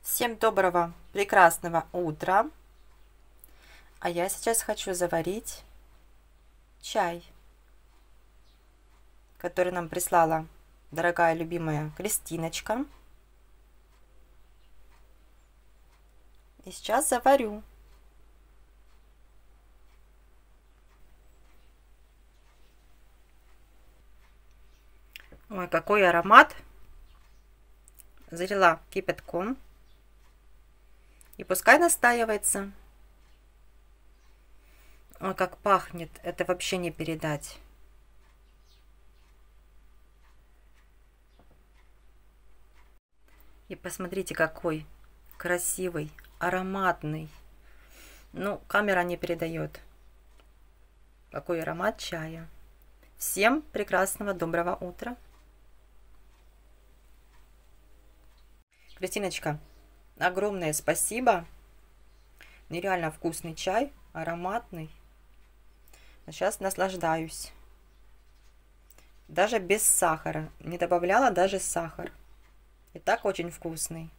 Всем доброго, прекрасного утра. А я сейчас хочу заварить чай, который нам прислала дорогая любимая Кристиночка. И сейчас заварю. Ой, какой аромат. Залила кипятком. И пускай настаивается. Ой, как пахнет. Это вообще не передать. И посмотрите, какой красивый, ароматный. Ну, камера не передает. Какой аромат чая. Всем прекрасного, доброго утра. Кристиночка, огромное спасибо. Нереально вкусный чай, ароматный. А сейчас наслаждаюсь. Даже без сахара. Не добавляла даже сахар. И так очень вкусный.